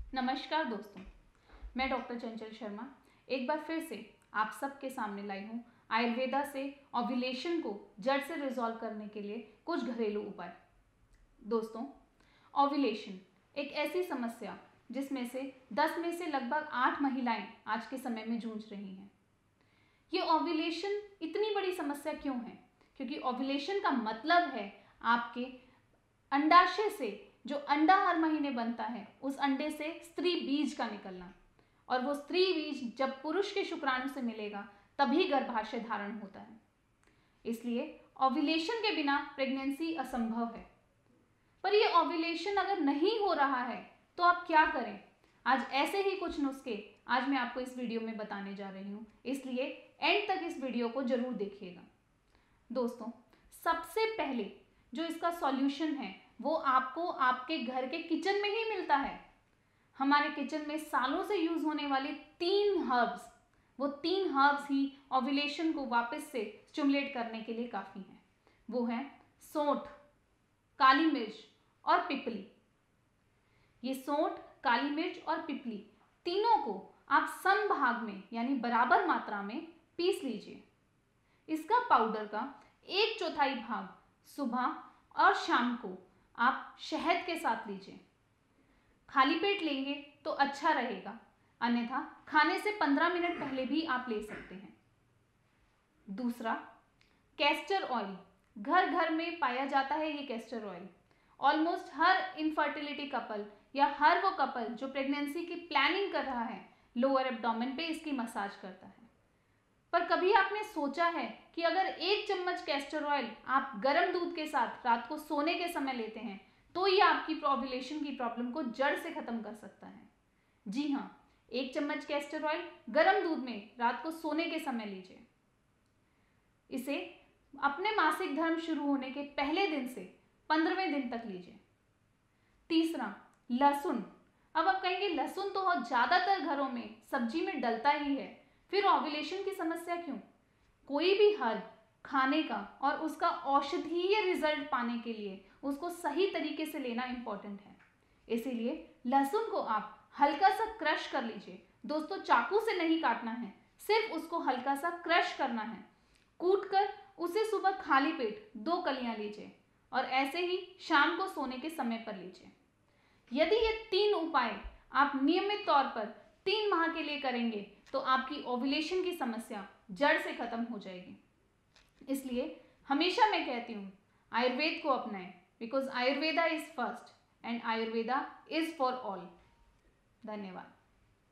नमस्कार दोस्तों, मैं डॉक्टर चंचल शर्मा एक बार फिर से आप सबके सामने लाई हूँ आयुर्वेदा से ओव्यूलेशन को जड़ से रिजॉल्व करने के लिए कुछ घरेलू उपाय। दोस्तों, ओव्यूलेशन एक ऐसी समस्या जिसमें से 10 में से लगभग 8 महिलाएं आज के समय में जूझ रही हैं। ये ओव्यूलेशन इतनी बड़ी समस्या क्यों है? क्योंकि ओव्यूलेशन का मतलब है आपके अंडाशय से जो अंडा हर महीने बनता है उस अंडे से स्त्री बीज का निकलना, और वो स्त्री बीज जब पुरुष के शुक्राणु से मिलेगा तभी गर्भाशय धारण होता है। इसलिए ओव्यूलेशन के बिना प्रेगनेंसी असंभव है। पर ये ओव्यूलेशन अगर नहीं हो रहा है तो आप क्या करें? आज ऐसे ही कुछ नुस्खे आज मैं आपको इस वीडियो में बताने जा रही हूँ, इसलिए एंड तक इस वीडियो को जरूर देखिएगा। दोस्तों, सबसे पहले जो इसका सॉल्यूशन है वो आपको आपके घर के किचन में ही मिलता है। हमारे किचन में सालों से यूज होने वाले 3 हर्ब्स, वो 3 हर्ब्स ही ओव्यूलेशन को वापस से स्टिमुलेट करने के लिए काफी हैं। वो हैं सौंठ, काली मिर्च और पिपली। ये सौंठ, काली मिर्च और पिपली तीनों को आप समभाग में यानी बराबर मात्रा में पीस लीजिए। इसका पाउडर का 1/4 भाग सुबह और शाम को आप शहद के साथ लीजिए। खाली पेट लेंगे तो अच्छा रहेगा, अन्यथा खाने से 15 मिनट पहले भी आप ले सकते हैं। दूसरा, कैस्टर ऑयल। घर घर में पाया जाता है ये कैस्टर ऑयल। ऑलमोस्ट हर इनफर्टिलिटी कपल या हर वो कपल जो प्रेगनेंसी की प्लानिंग कर रहा है लोअर एब्डोमेन पे इसकी मसाज करता है। पर कभी आपने सोचा है कि अगर 1 चम्मच कैस्टर ऑयल आप गर्म दूध के साथ रात को सोने के समय लेते हैं तो ये आपकी ओव्यूलेशन की प्रॉब्लम को जड़ से खत्म कर सकता है। जी हाँ, 1 चम्मच कैस्टर ऑयल गर्म दूध में रात को सोने के समय लीजिए। इसे अपने मासिक धर्म शुरू होने के पहले दिन से 15वें दिन तक लीजिए। तीसरा, लहसुन। अब आप कहेंगे लहसुन तो ज्यादातर घरों में सब्जी में डलता ही है, फिर ओव्यूलेशन की समस्या क्यों? कोई भी हर्ब खाने का और उसका औषधीय रिजल्ट पाने के लिए उसको सही तरीके से लेना इंपॉर्टेंट है। इसीलिए लहसुन को आप हल्का सा क्रश कर लीजिए। दोस्तों, चाकू से नहीं काटना है, सिर्फ उसको हल्का सा क्रश करना है। कूटकर उसे सुबह खाली पेट 2 कलियां लीजिए और ऐसे ही शाम को सोने के समय पर लीजिए। यदि ये 3 उपाय आप नियमित तौर पर 3 माह के लिए करेंगे तो आपकी ओव्यूलेशन की समस्या जड़ से खत्म हो जाएगी। इसलिए हमेशा मैं कहती हूँ आयुर्वेद को अपनाएं, because Ayurveda is first and Ayurveda is for all. धन्यवाद।